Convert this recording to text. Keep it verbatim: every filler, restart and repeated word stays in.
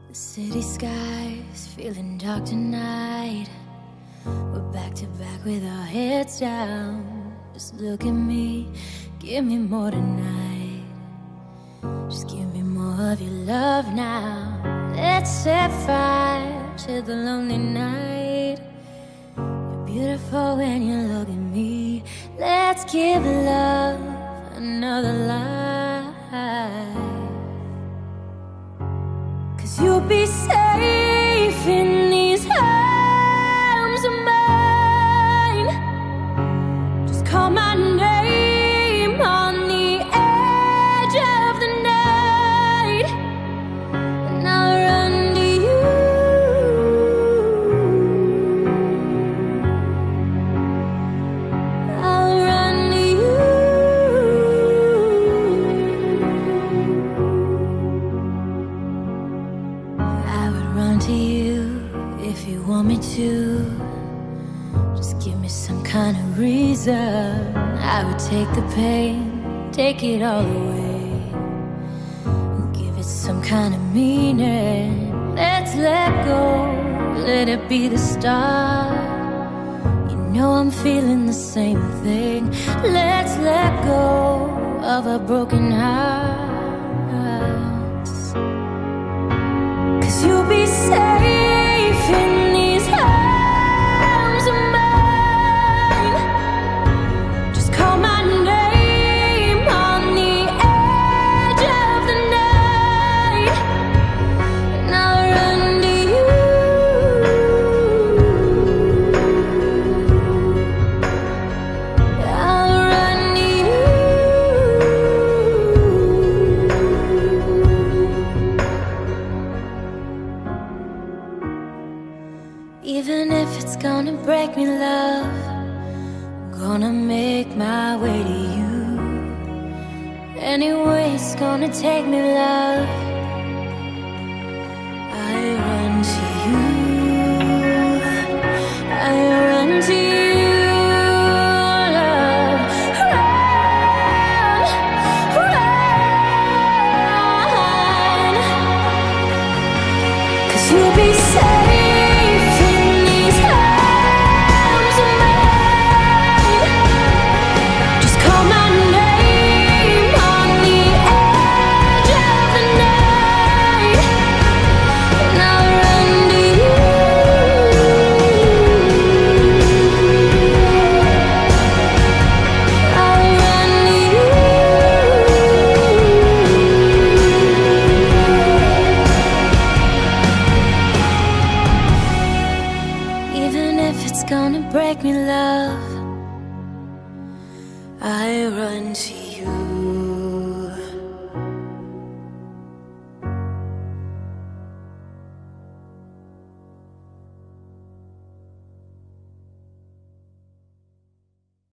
The city sky's feeling dark tonight. We're back to back with our heads down. Just look at me, give me more tonight. Just give me more of your love now. Let's set fire to the lonely night. You're beautiful when you look at me. Let's give love another life. 'Cause you'll be safe in these arms of mine. Just call my name on the edge of the night, and I'll run to you. I'll run to you. I would run to you if you want me to. Just give me some kind of reason. I would take the pain, take it all away, and give it some kind of meaning. Let's let go, let it be the start. You know I'm feeling the same thing. Let's let go of our broken hearts. 'Cause you'll be safe in these arms of mine. Just call my name on the edge of the night, and I'll run to you. I'll run to you. Even if it's gonna break me, love, I'm gonna make my way to you. Anyway it's gonna take me, love, I run to you. I run to you, love. Run, run, 'cause you'll be safe. If it's gonna break me, love, I run to you.